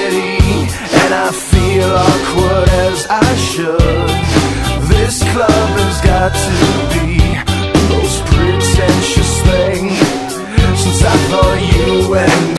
city, and I feel awkward as I should. This club has got to be the most pretentious thing since I thought you and